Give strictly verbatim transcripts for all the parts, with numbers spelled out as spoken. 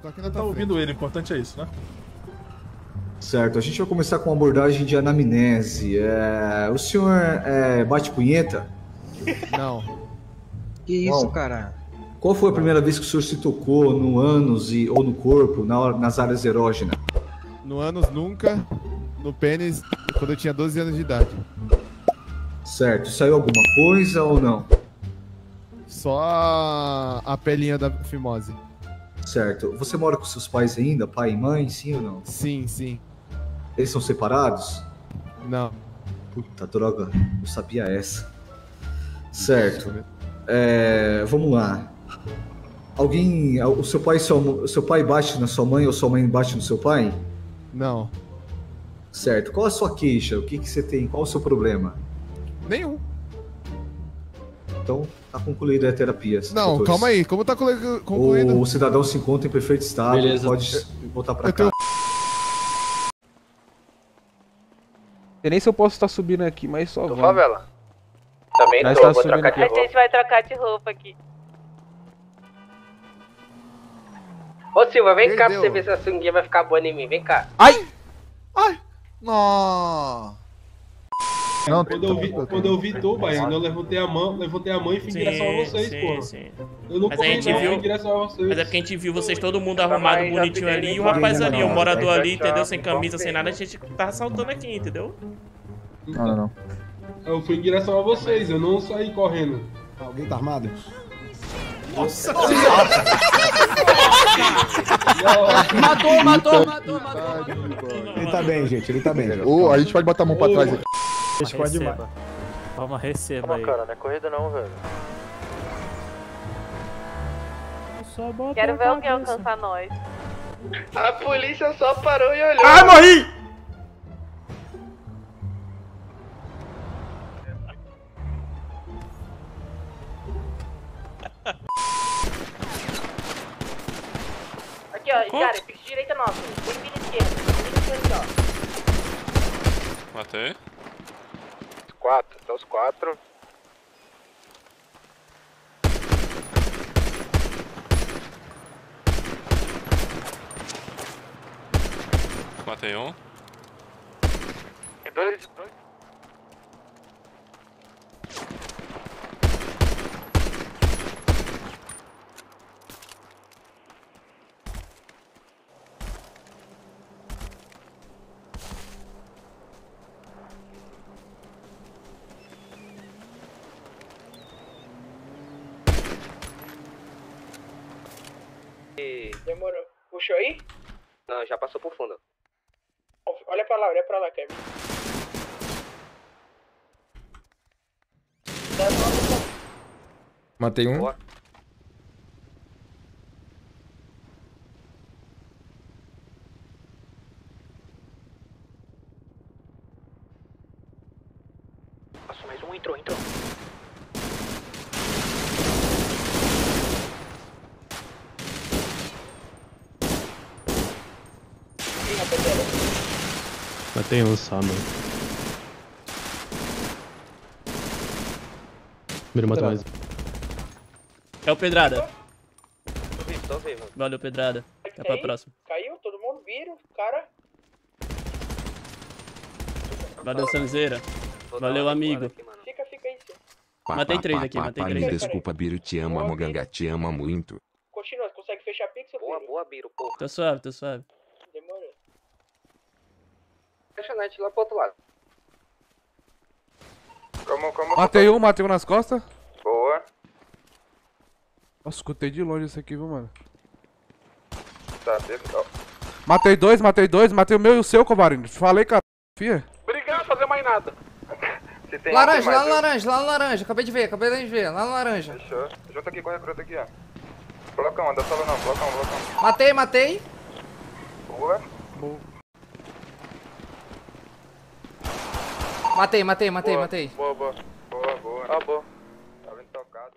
Tô aqui na Tá ouvindo ele, o importante é isso, né? Certo, a gente vai começar com uma abordagem de anamnese. É... O senhor é... bate punheta? Não. Que isso, Não. cara? Qual foi a primeira vez que o senhor se tocou no ânus e... ou no corpo, na... nas áreas erógenas? No ânus nunca, no pênis quando eu tinha doze anos de idade. Certo, saiu alguma coisa ou não? Só a, a pelinha da fimose. Certo, você mora com seus pais ainda, pai e mãe, sim ou não? Sim, sim. Eles são separados? Não. Puta droga, eu sabia essa. Certo, é... vamos lá. Alguém, o seu pai, seu, seu pai bate na sua mãe ou sua mãe bate no seu pai? Não. Certo, qual a sua queixa? O que, que você tem? Qual o seu problema? Nenhum. Então, tá concluída a terapia. Não, doutores. calma aí. Como tá concluída? O cidadão se encontra em perfeito estado. Beleza. Pode voltar pra Eu cá. tenho- Sei nem se eu posso estar subindo aqui, mas só Do vamos. favela. Também Já tô, está vou subindo trocar aqui. de A roupa. gente vai trocar de roupa aqui. Ô Silva, vem cá pra Perdeu. você ver se a sunguinha vai ficar boa em mim, vem cá. Ai! Ai! Não! Não, Quando eu vi, quando eu vi tu, Baiano, eu levantei a mão, levantei a mão e fui em direção a vocês, sim, porra. sim. Eu não Mas corri a gente não, viu- fui em direção a vocês. Mas é porque a gente viu vocês todo mundo arrumado, Mas já bonitinho pedi ali, e o ninguém, rapaz ali, o não, morador não, ali, não, entendeu? não, Sem não, camisa, não, sem não. nada, a gente tá assaltando aqui, entendeu? não, não, não. Eu fui em direção a vocês, eu não saí correndo. Alguém tá armado? Matou, matou, matou, matou. Ele tá bem, gente. Ele tá bem. Ô, a gente pode botar a mão pra trás aqui. Receba. Calma, receba aí. Cara, não é corrida não, velho. Quero ver alguém alcançar nós. A polícia só parou e olhou. Ah, morri! Aqui, ó, cara, fica direita nossa. Tem vira esquerda. Vira esquerda, ó. Matei. Quatro, tá os quatro. Matei um. Dois, dois. Demorou. Puxou aí? Não, já passou por fundo. Olha pra lá, olha pra lá, Kevin. Matei um. Boa. Nossa, mais um entrou, entrou. Ih, rapaziada. Matei um só, mano. Primeiro matou mais. É o Pedrada. Tô vivo, tô vivo. Valeu, Pedrada. Até pra próxima. Caiu, todo mundo viram, cara. Valeu, Sanzeira. Vou dar Valeu, uma amigo. recuada aqui, mano. Fica, fica aí, sim. Matei três aqui, matei três. Me desculpa, Biro, te amo, a Moganga te ama muito. Continua, consegue fechar pixel? Boa, boa, Biro, porra. Tô suave, tô suave. Demorou. Fecha a net lá pro outro lado. Como, como? Matei um, matei um nas costas. Boa. Nossa, escutei de longe isso aqui, viu, mano? Tá, legal. Matei dois, matei dois, matei o meu e o seu, Covarino. Falei, cara. Fia. Obrigado, fazer mais nada. Se tem, Laranja, tem mais, lá no eu- laranja, lá no laranja. Acabei de ver, acabei de ver. Lá no laranja. Fechou. Junta aqui com o recruta aqui, ó. Blocão, anda solo não, blocão, blocão. Matei, matei. Boa. Matei, matei, matei, Boa, matei. Boa, boa. Boa, boa. Ah, boa. Tá vindo tocado.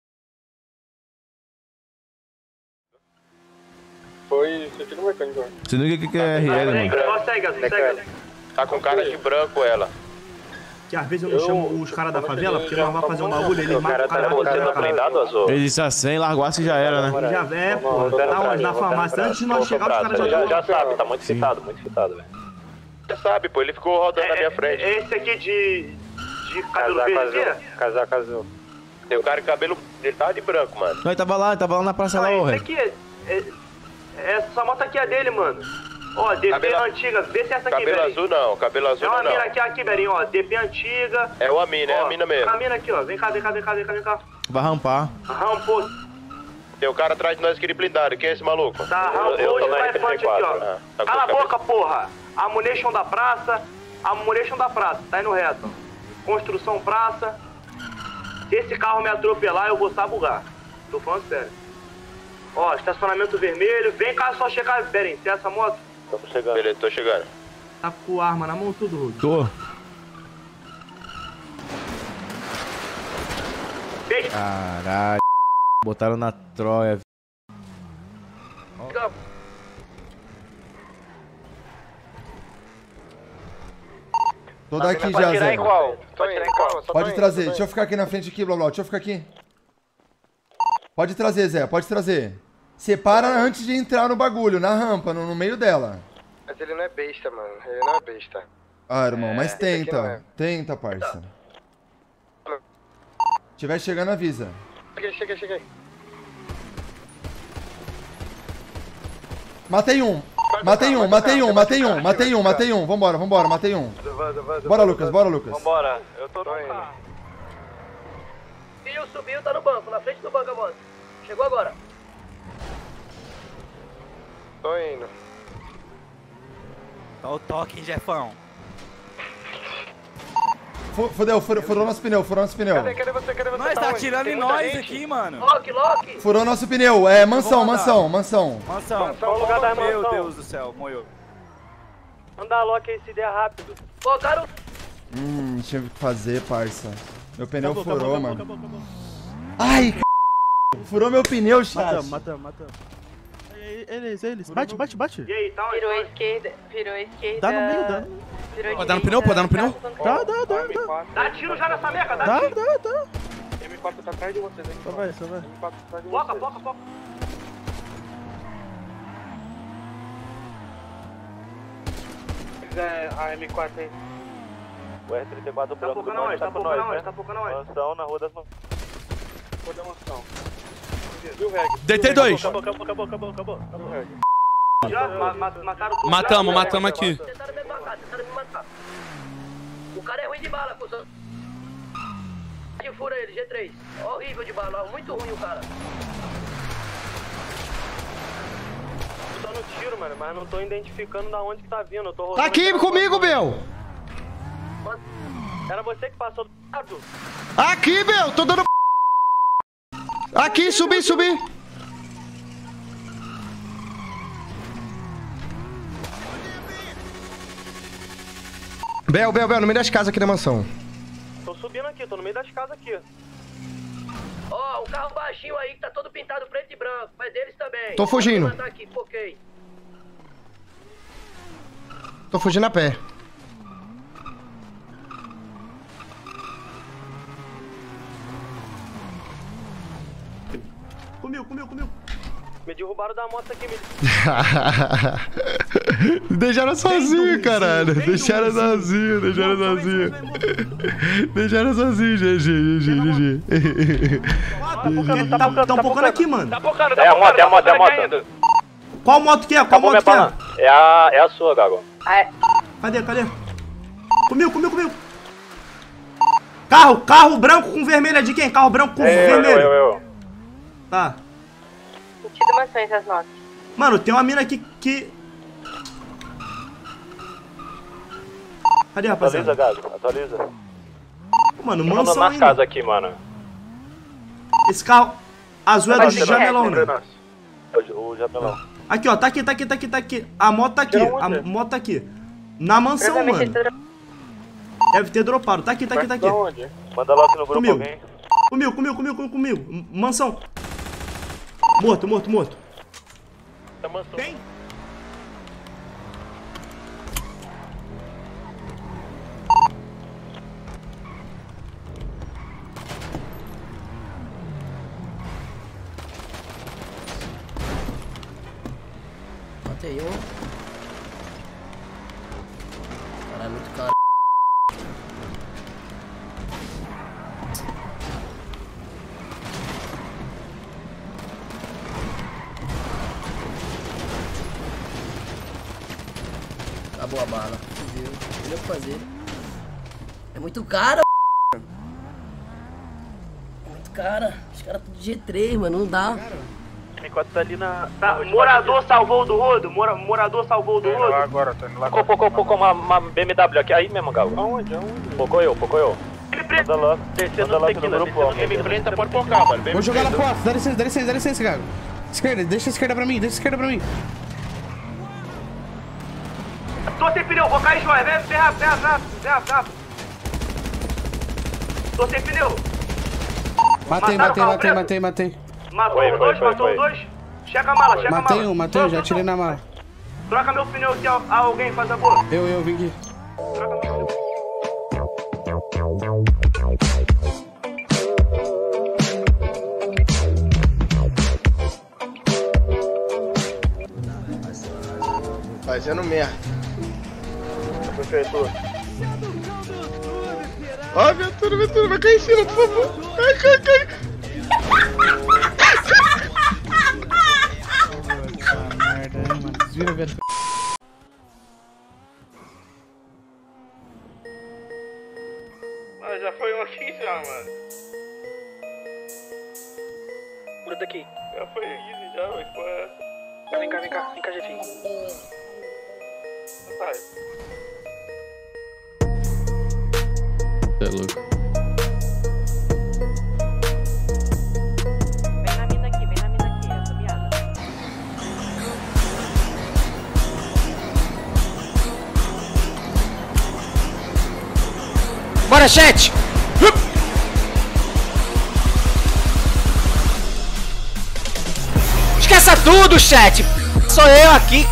Foi sentido mecânico. Você não liga o que é R L, mano. Segue, segue. Tá com cara de branco ela. que às vezes eu não chamo os caras da favela, porque nós vamos fazer um bagulho, eles matam o cara na favela. Eles já sem, largasse e já era, né? Já é, pô, tá onde? Na farmácia. Antes de nós chegar, os caras já Já, estão... já sabe, tá muito citado, muito citado, velho. Já sabe, pô, ele ficou rodando na minha frente. Esse aqui de... de cabelo verde aqui? Casar, casou. Tem o cara de cabelo, ele tava de branco, mano. Não, ele tava lá, ele tava lá na praça lá, ô, Esse aqui, é, essa moto aqui é dele, mano. Ó, D P cabelo... antiga, vê se essa aqui, cabelo Berinho. azul não, cabelo azul não. É uma mina aqui, aqui, Berinho, ó, D P antiga. É o Amina, é a mina mesmo. A mina aqui, ó, vem cá, vem cá, vem cá, vem cá, vem cá. Vai rampar. Rampou. Tem o cara atrás de nós aquele blindado, quem é esse maluco? Tá, rampou e vai frente aqui, ó. Ah, tá. Cala a boca, porra. Ammunition da praça, ammunition da praça, tá indo reto. Construção praça. Se esse carro me atropelar, eu vou sabugar. Tô falando sério. Ó, estacionamento vermelho. Vem cá só chegar, Beren, tem essa moto? Tô chegando. Beleza, tô chegando. Tá com arma na mão tudo, Rudy? Tô. Beijo. Caralho. Botaram na Troia. Tô daqui já, Pode tirar Zé. em qual? Pode tirar em qual? Pode trazer. Deixa eu ficar aqui na frente aqui, blá blá. Deixa eu ficar aqui. Pode trazer, Zé. Pode trazer. Separa antes de entrar no bagulho, na rampa, no, no meio dela. Mas ele não é besta, mano. Ele não é besta. Ah, irmão, É, mas esse aqui não tenta. é. Tenta, parça. Se tiver chegando, avisa. Cheguei, cheguei, cheguei. Matei um. Matei um, matei um, matei um, matei um, matei um. Vambora, vambora, matei um. Bora, Lucas, bora, Lucas. Vambora, eu tô no carro. Subiu, subiu, tá no banco, na frente do banco a moto. Chegou agora. Tô indo. Dá o toque, hein, Jefão. Fudeu, furou, furou nosso pneu, furou nosso pneu. Cadê, cadê você, cadê você? Nós tá atirando em nós aqui, mano. Lock, lock. Furou nosso pneu, é mansão, mansão, mansão. Mansão, qual o lugar da mansão? Meu Deus do céu, moiou. Manda a lock aí se der rápido. Colocaram. Hum, tinha que fazer, parça. Meu pneu Acabou, furou, acabou, mano. acabou, acabou, acabou. Ai, c... Furou meu pneu, chat. Matamos, matamos, matamos. Eles, eles. Bate, bate, bate. E aí, tá onde? Virou a esquerda, virou a esquerda. Dá no meio, dá. Virou Pode dar no pneu, pode dar no pneu? Dá, dá, dá, dá. Dá tiro já nessa meca, dá Dá, tiro. dá, dá. M quatro tá atrás de vocês, hein? Só vai, só vai. M quatro tá atrás de Foca, vocês. foca, foca. É, a M quatro aí. O R trinta e quatro Tá branco do focando aonde? norte Tá tá com focando nós, aonde? né? Tá focando aonde? Mansão na rua das mansões. Rua da mansão. Viu, Reg? Deitei dois. Acabou, acabou, acabou, acabou, acabou. Acabou, Reg. Já ma ma mataram tudo. Matamos, matamos aqui. Tentaram me matar, tentaram me matar. O cara é ruim de bala, cuzão. Fura ele, G três. Horrível de bala, muito ruim o cara. Tô no tiro, mano, mas não tô identificando da onde que tá vindo. Eu tô rodando. Tá aqui comigo, meu. Era você que passou do lado. Aqui, meu. Tô dando... Aqui, subi, subi. Bel, Bel, Bel, no meio das casas aqui da mansão. Tô subindo aqui, tô no meio das casas aqui. Ó, oh, um carro baixinho aí que tá todo pintado preto e branco, mas deles também. Tô fugindo. Vou matar aqui, foquei. Tô fugindo a pé. Comiu, comiu, comiu. Me derrubaram da moto aqui, me... Deixaram sozinho, caralho. Deixaram sozinho, deixaram sozinho. Deixaram sozinho, G G, G G, G G. Tá um poucando aqui, mano. Tá focando, tá é a moto, é a moto, é a moto. Qual moto que é? Qual moto que é? É a, é a sua, Gago. Cadê, cadê? Comiu, comiu, comiu. Carro, carro branco com vermelho é de quem? Carro branco com É, vermelho. eu, eu, eu. Tá. Sentido maçãs as notas. Mano, tem uma mina aqui que... Cadê, rapaziada? Atualiza, Gago, atualiza. Mano, Tô mansão nas ainda. casas aqui, mano. Esse carro azul é do Jamelão, né? O Jamelão. Aqui, ó, tá aqui, tá aqui, tá aqui, tá aqui. A moto tá aqui, a moto tá aqui. Na mansão, mano. Deve ter dropado. Tá aqui, tá aqui, tá aqui. Manda logo no grupo Comigo. alguém. Comigo, comigo, comigo, comigo, comigo. Mansão. Morto, morto, morto. Tá mansão. Quem? aí, ó. Caralho, muito caro. Acabou a bala. Fudeu. Não tem o que fazer. É muito caro, muito cara. Os caras tudo G três, mano. Não dá. M quatro tá ali na... Tá, morador salvou do rodo? Mora, morador salvou do rodo? Agora, tô indo lá. Pocou, pocou, pocou uma, uma B M W aqui. Aí mesmo, Galo. Aonde? Aonde? Pocou eu, pocou eu. Ele preto. Manda lá. Descendo Manda no lá tequila, no descendo no tequila. Frente, pode pocar, mano. Vou jogar lá pro alto. Dá licença, dá licença, dá licença, Gago. Esquerda, deixa a esquerda pra mim, deixa a esquerda pra mim. Tô sem pneu, vou cair, joia. Vem, vem rápido, vem rápido, vem rápido, rápido. Tô sem pneu. Matei, matei, matei, matei, matei. Matou os dois, matou os dois. Checa a mala, checa a mala. Matei um, matei um, já tirei na mala. Troca meu pneu aqui, alguém, faz a boa. Eu, eu, vim aqui. Troca meu pneu. Fazendo merda. Puxa aí, tu. Ó, Ventura, Ventura, vai cair em cima, por favor. Cai, cai, cai. Merda, hein, mano. Desvira, velho. Ah, já foi um aqui já, mano. Pula daqui. Já foi easy já, mas foi essa. Vem cá, vem cá, vem cá, Jefinho. Vai. É louco. Vem na mina aqui, vem na mina aqui, essa miada. Bora, chat! Esqueça tudo, chat! Sou eu aqui!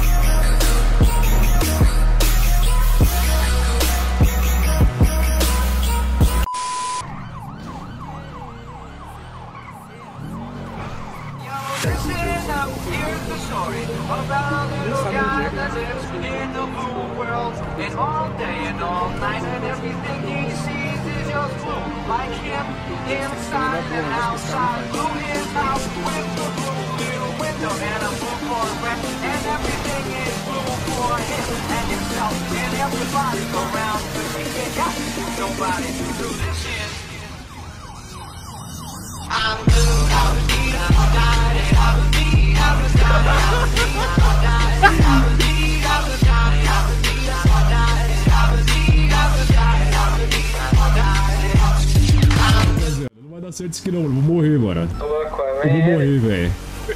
Não vai dar certo isso aqui não, mano. Vou morrer, mano. Eu vou morrer, velho.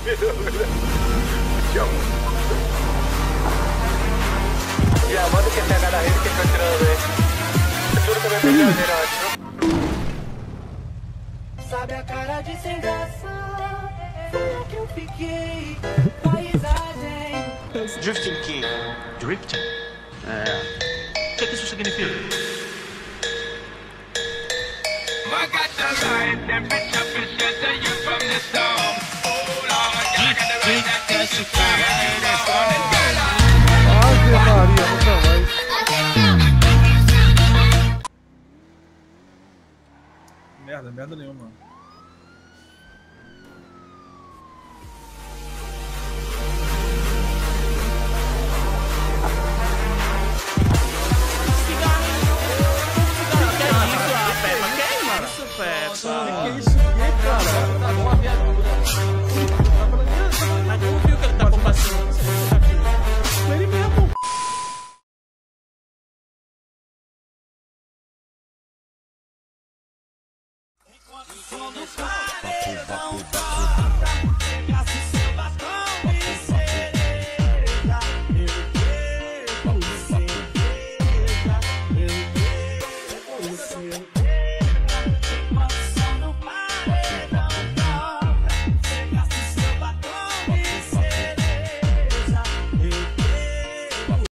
Já manda que pegar da rede que tá tirando aí. Juro que eu vou pegar a rede, Sabe a cara de sem graça? Foi que eu fiquei. Paisagem. Drifting King. Drifting? É. O que, que isso significa? Ave Maria, nunca mais. Merda, merda nenhuma. Quando os mares não